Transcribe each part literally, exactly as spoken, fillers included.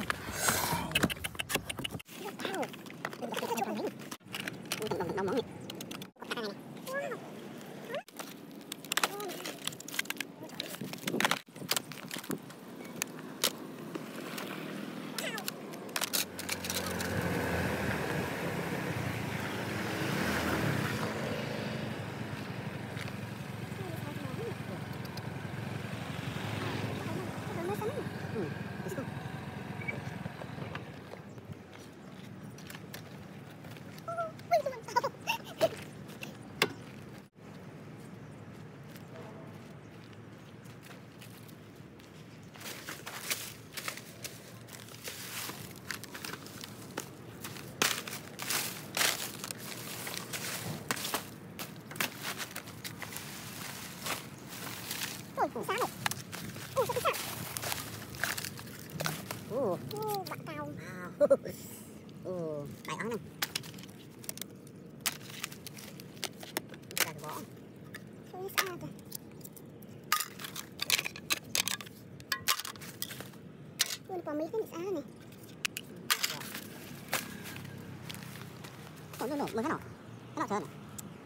Ủa, sao này? Ủa, sao sao? Ủa, bạn tao. Ủa, đại ớn này. Đây là gõ. Thôi sao rồi? Luôn có mấy cái này sao này? Ủa, nổ nổ, mới cái nổ. Cái nổ trơn này.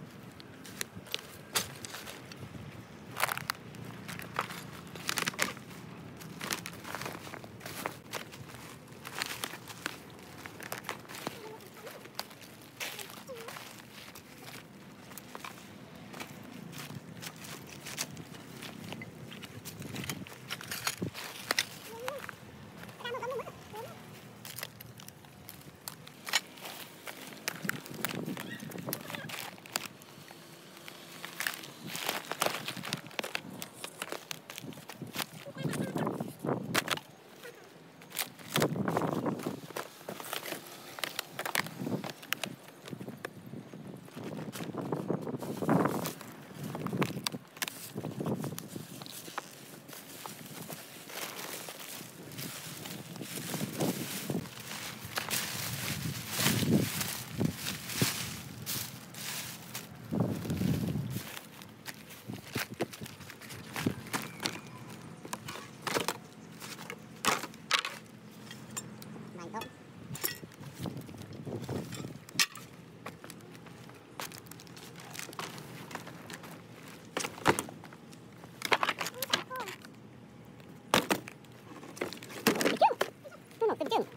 Tình chừng.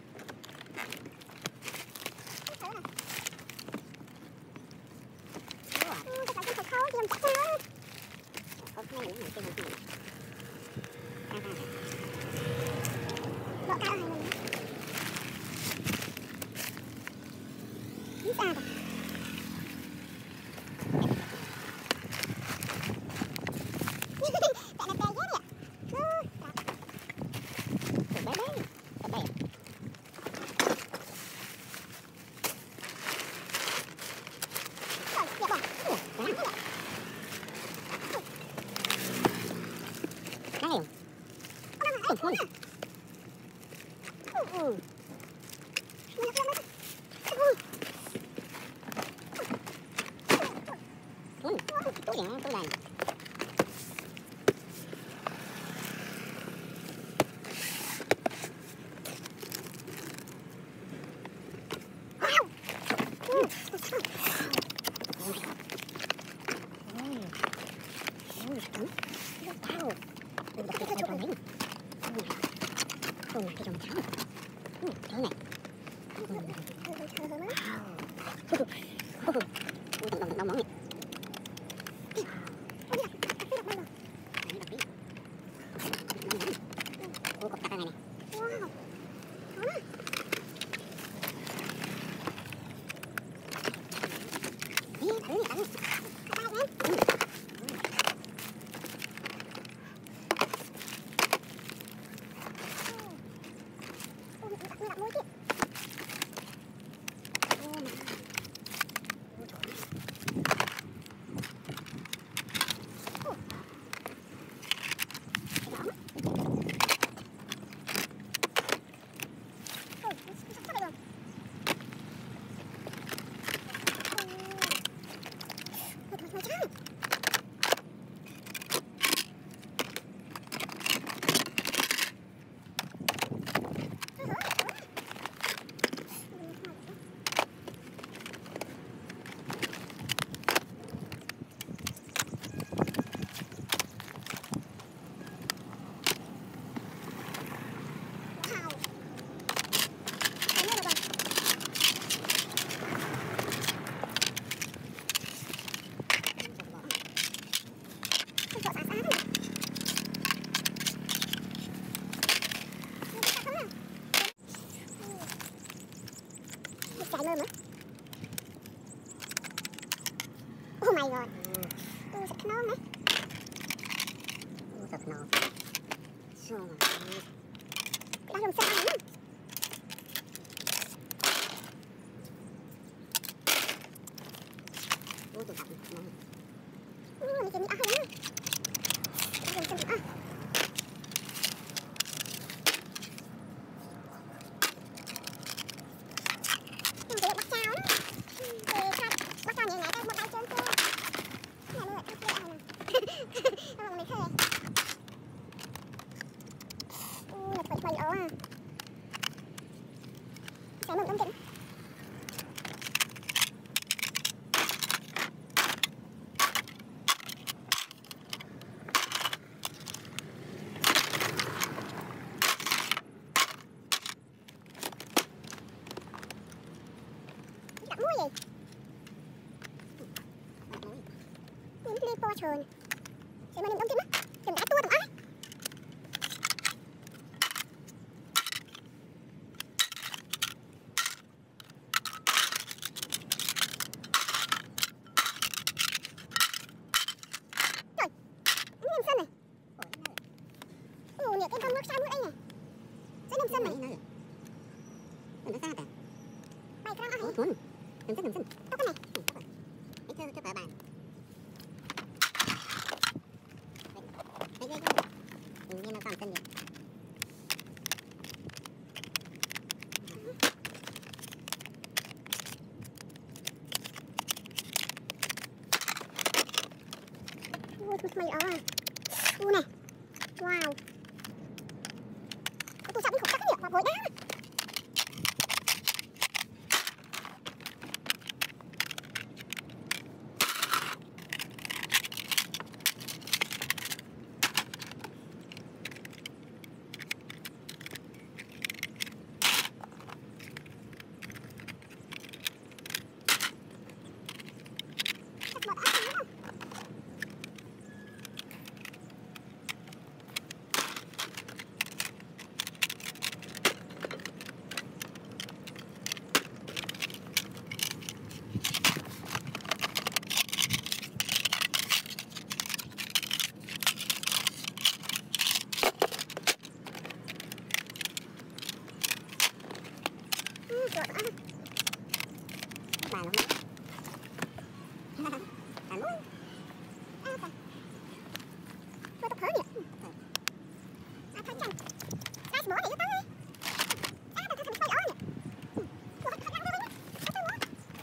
Ui. Ừ. Ui, tối đèn, tối đèn. Ôi, cái trồng trắng. Ừ, trời này. Ôi, đồng đồng món này. Ôi, cục tạc này này. Wow. Đi, thử đi, thử. Hả? Lại mơ nữa. Oh my god. Ừ, sạch non đấy. Ừ, sạch non. Sao mà. Đó là sao nữa. Ừ, sạch non. Ừ, mình kiếm đi ăn nữa. Đó là sao nữa. Sẽ mừng đông chỉnh. Đặt muối gì? Những cái po trồn. Sẽ mừng đông chỉnh á. Chừng đã tua tầm á. Cái con nước sao nước ấy nè. Cái nấm xanh này. Nó sao ta? Mày cái đó hả? Cuốn. Nấm xanh nấm xanh. Tóc cái này. Cái thơ cho cả bạn. Cái cái cái. Nhìn như nó còn xanh vậy. Ui, mày ở à. Ui này. Wow. Tôi sắp đi khúc tắc cái miệng vào bối đá. Chắc bọt ác lắm. Chuột á. Bà nó mất. Bà muốn. À, bà. Tôi tập thở nhỉ. À, thôi chanh. Đây, bố này nó tới đi. À, bà thằng xoay ớn nhỉ. Tôi thật lắm rồi. Tôi tôi muốn.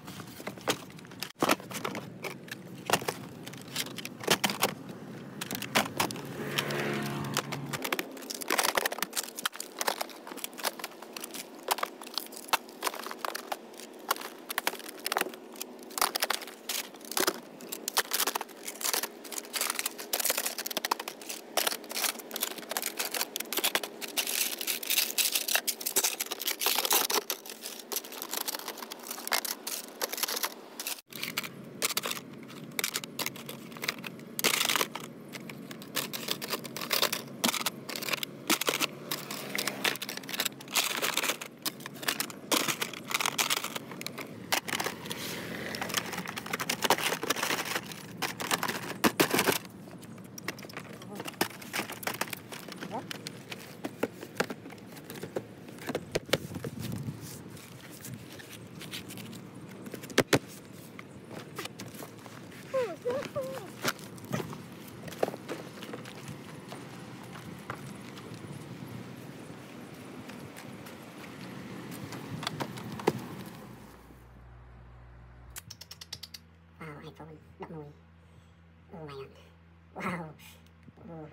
Wow, iPhone đậm mùi. Oh my god. Wow. Oh.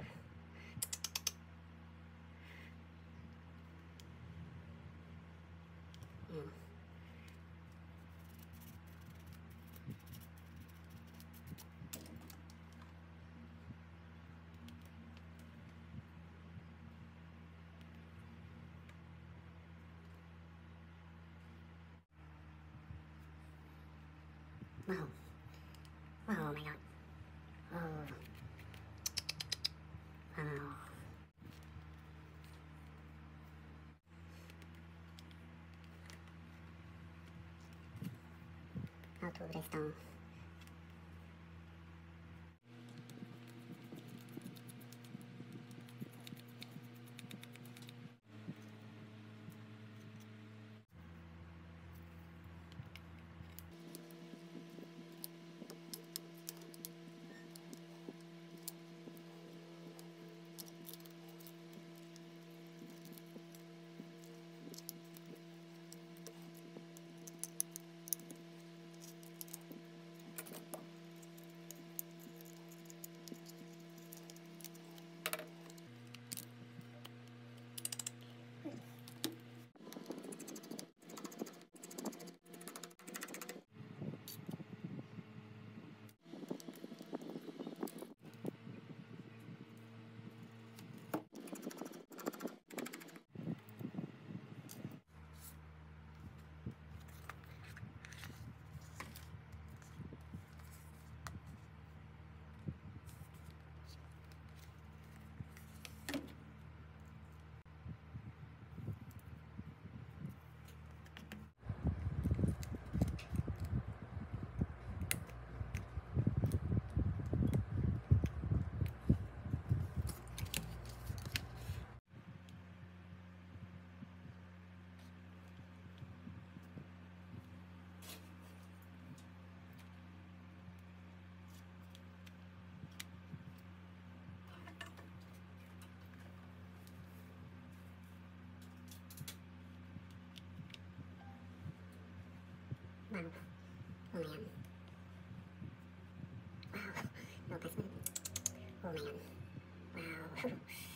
Mm. Wow. Oh my god. Oh. Wow. to restore. Wow. Oh man. Wow. No, that's not. Oh man. Wow.